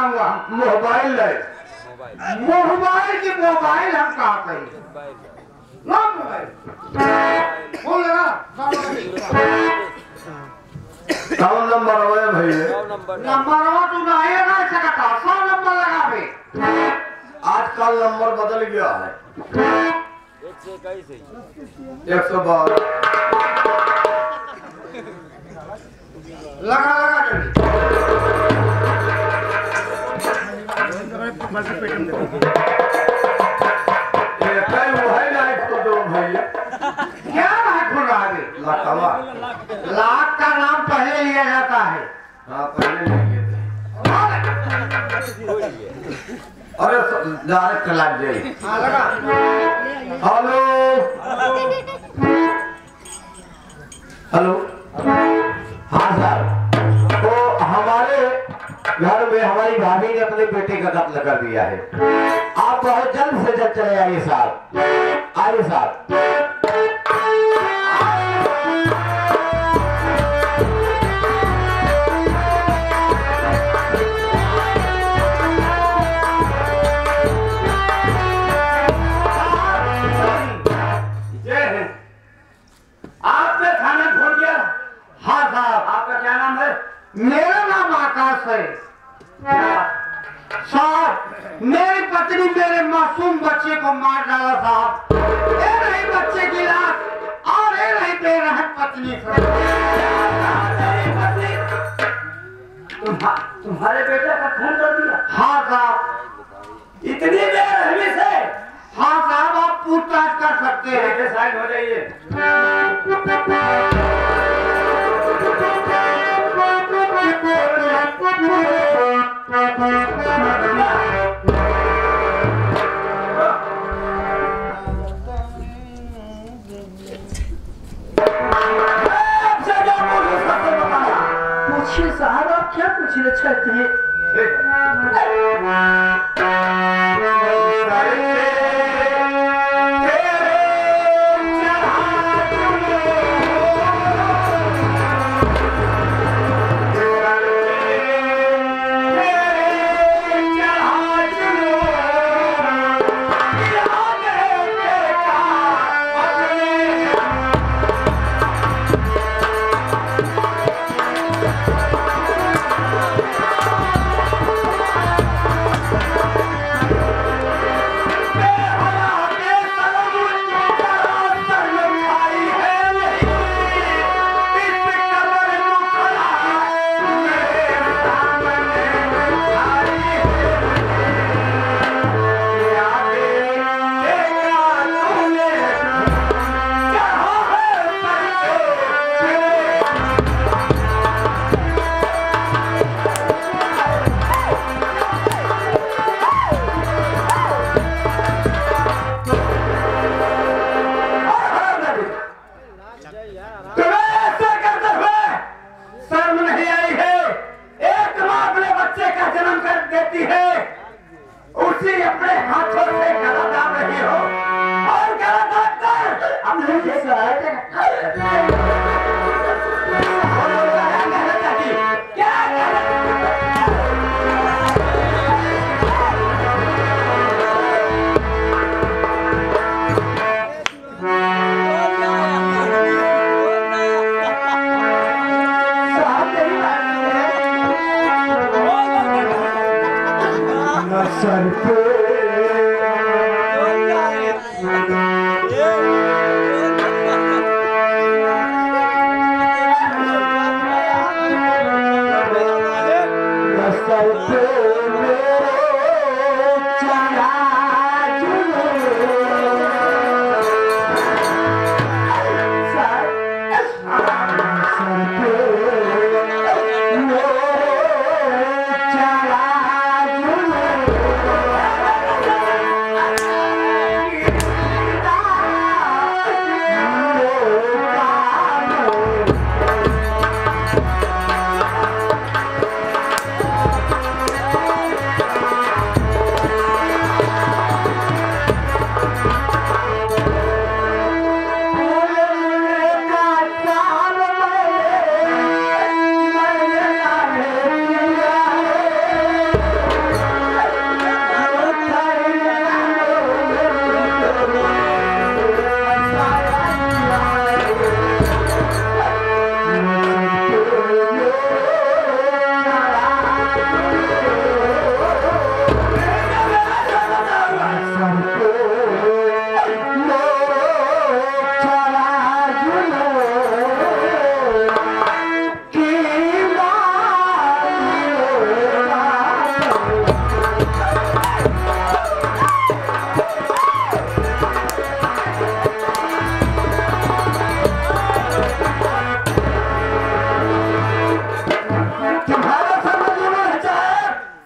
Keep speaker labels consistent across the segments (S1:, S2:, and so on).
S1: बताऊंगा।
S2: मोबाइल है,
S1: मोबाइल की मोबाइल हम कहा कहीं ना मोबाइल फोन लगा
S2: कौन नंबर है भैया?
S1: नंबर हो तू नहीं ना सकता 100 नंबर लगा बे।
S2: आजकल नंबर बदल गया है। 112
S1: लगा लगा जल्दी।
S2: ये कई वो है ना इसको दो भैया।
S1: क्या है खुल रहा है?
S2: लकवा
S1: लाख का नाम पहले लिया जाता है।
S2: हाँ पहले लेंगे थे। अरे डायरेक्ट लग जाए।
S1: हाँ लगा।
S2: हेलो हेलो हाँ सर, तो हमारे घर में हमारी भाभी ने अपने बेटे का कत्ल कर दिया है। आप बहुत जल्द से जल्द चले आइए साहब, आइए साहब।
S1: आपने खाना छोड़ दिया? हाँ साहब। आपका क्या नाम है? मेरा नाम आकाश है साहब। मेरी पत्नी मेरे मासूम बच्चे को मार डाला साहब। ये रही बच्चे की लाश और ये रही बेरहम पत्नी। तुम्हारे बेटे का खून कर दिया? हाँ साहब। इतनी बेरहमी से? हाँ साहब, आप पूछताछ कर सकते हैं। साइड हो जाइए। पूछिए साहब, आप क्या पूछना चाहते हैं?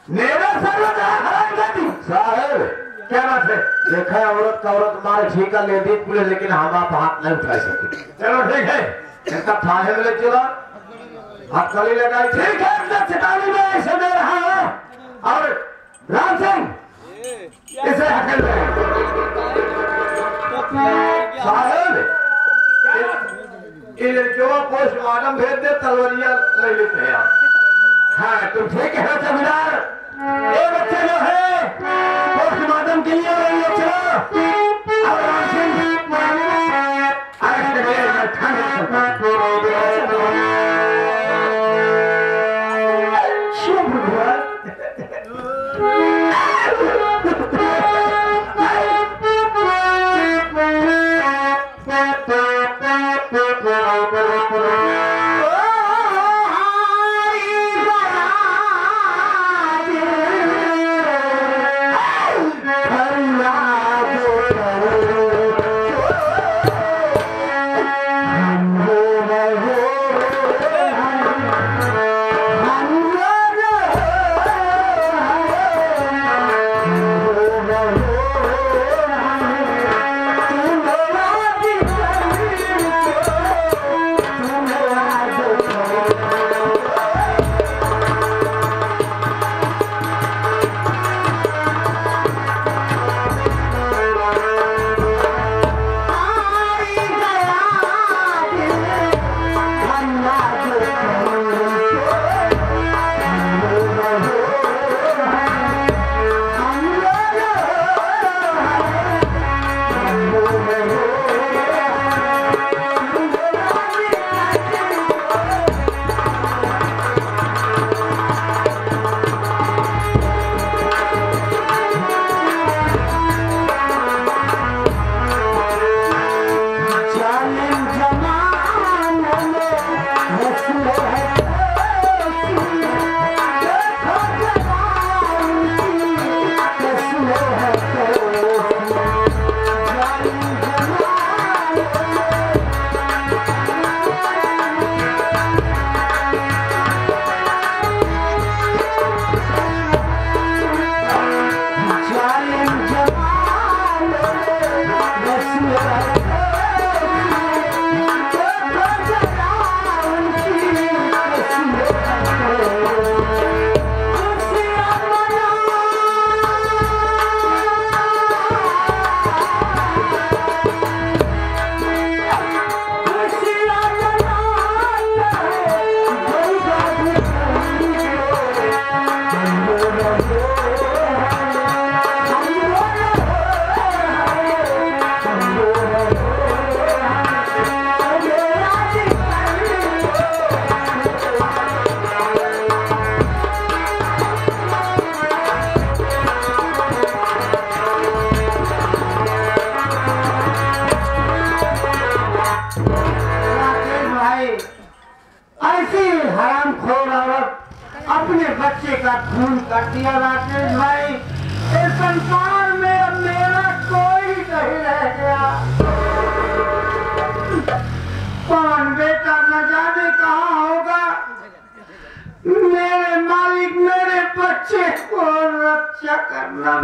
S1: मेरा सर्वदा हराम कर दी
S2: साहब
S1: क्या बात है?
S2: देखा है औरत का औरत मारे ठीक है ले दी पुलिस, लेकिन हम आप हाथ नहीं उठा सके।
S1: चलो ठीक है,
S2: इनका थाने में ले चला, हाथ गली लगाई।
S1: ठीक है, मैं चेतावनी में ऐसे दे रहा हूँ और राम सिंह इसे हकल दें।
S2: साहब ये लड़कियों पोस्टमार्टम भेज दे, तलवरिया ले लेते हैं आप।
S1: हाँ तुम ठीक है जमींदार, ये बच्चे जो है पोस्टमार्टम के लिए ले चलो और राम सिंह अरेस्ट करिए। मैं थाने शुभ हुआ। अपने बच्चे का खून कर दिया राकेश भाई। इस संसार में अब मेरा कोई नहीं रह गया। कौन बेटा न जाने कहाँ होगा। मेरे मालिक मेरे बच्चे को रक्षा करना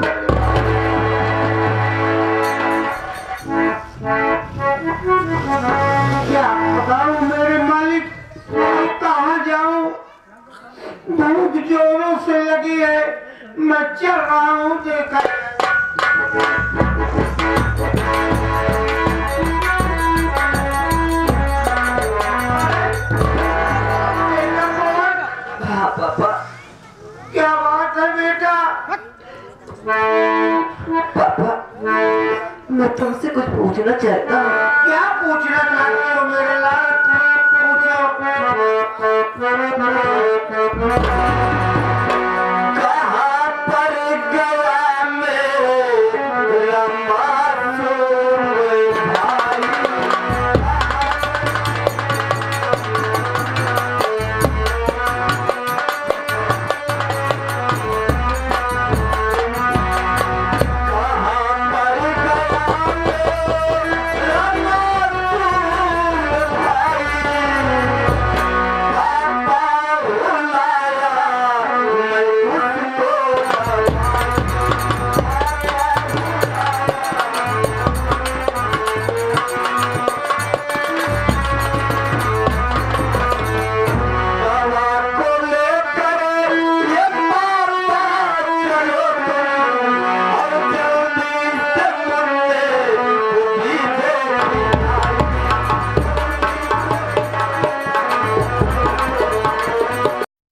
S1: क्या बताऊं मेरे मालिक, कहाँ जाऊं। भूख जोरों से लगी है, मैं चल रहा हूँ। देखा
S2: हाँ पापा।
S1: क्या बात है बेटा।
S2: पापा मैं तुमसे कुछ पूछना चाहता हूँ।
S1: क्या पूछना चाहते हो मेरे लाल? पूछो।